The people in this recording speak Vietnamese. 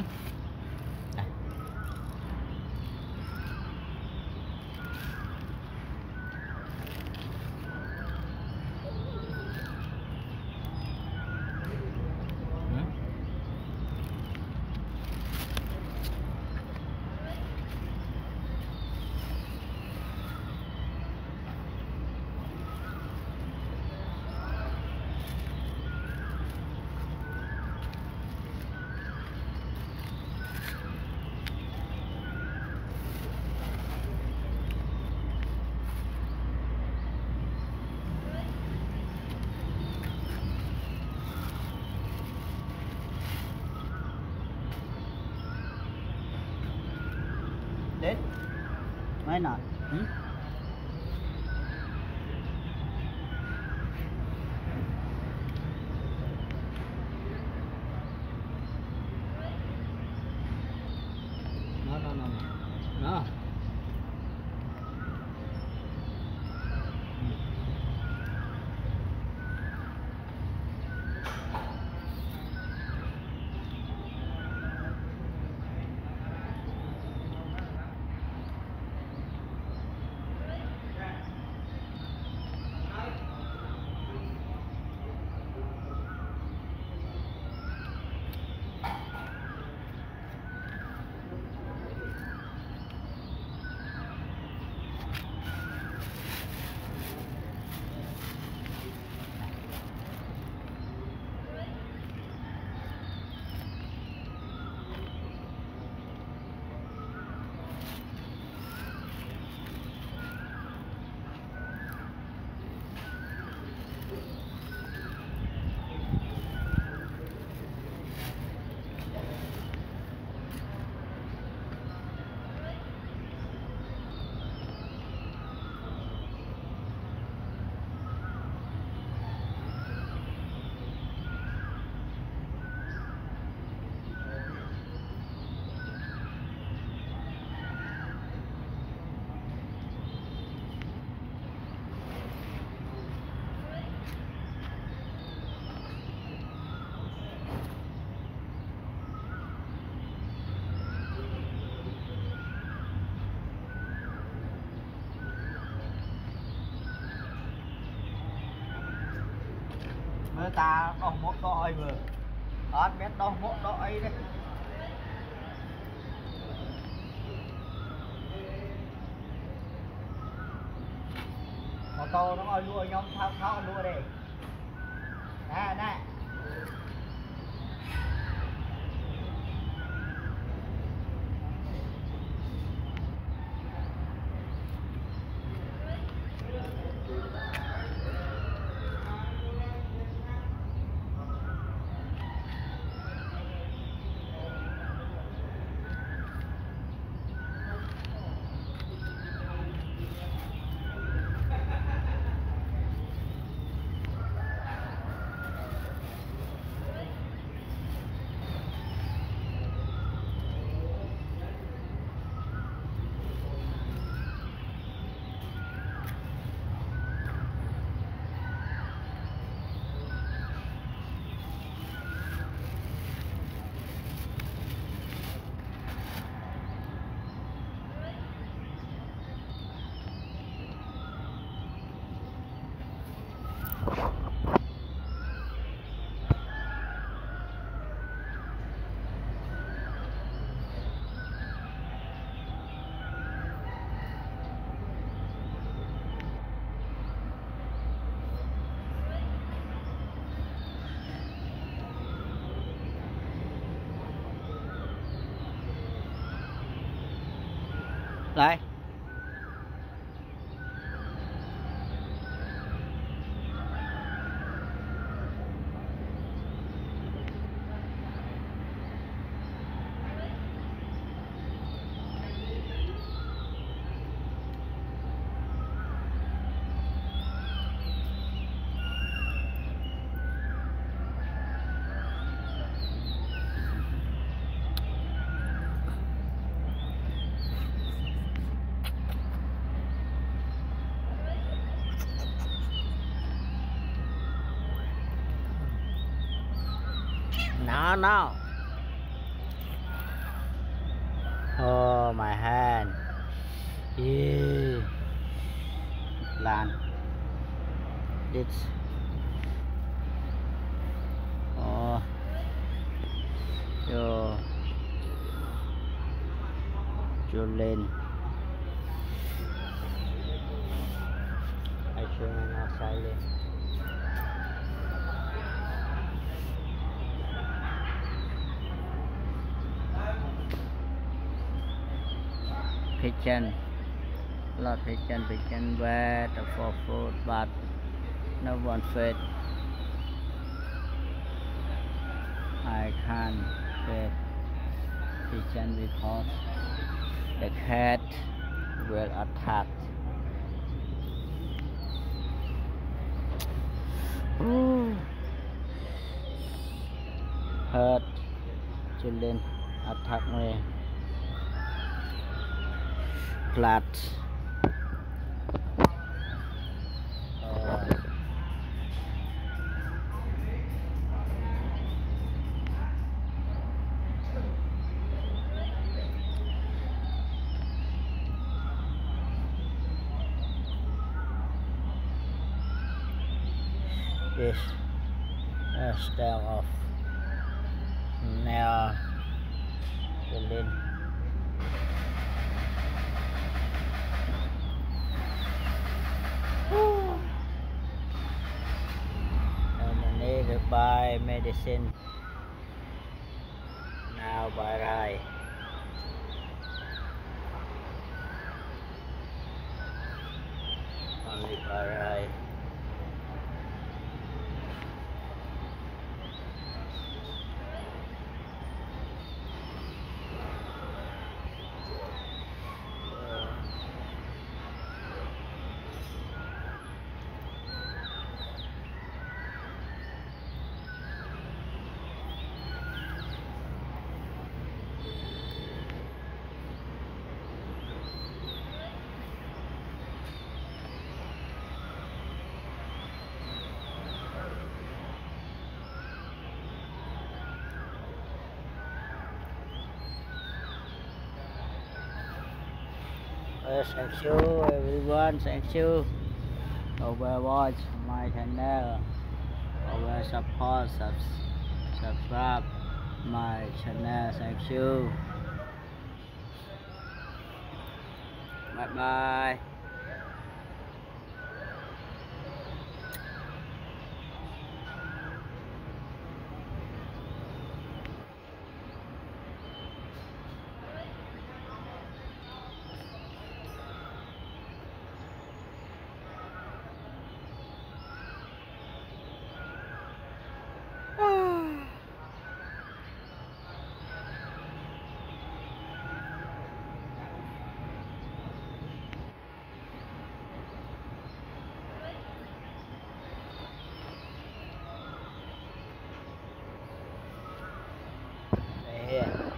Đây. Đến mấy nào Đó. mới ta đo một đôi vừa hết biết đo một đôi đấy một tô nó ngồi lùa nhóm thao lùa đây nè nè đây nào Oh, my hand. Yeah. Lan. It's. Oh. Yo. Lên. I show my now silent. Pigeon. Lot pigeon wet for food, but no one fed. I can't feed pigeon because the cat will attack. Ooh. Hurt. Children attack me. Flat. This style of nail children. And I need to buy medicine now by right. Only by right. Thank you everyone, thank you over watch my channel, over support, subscribe my channel, thank you, bye bye. Here.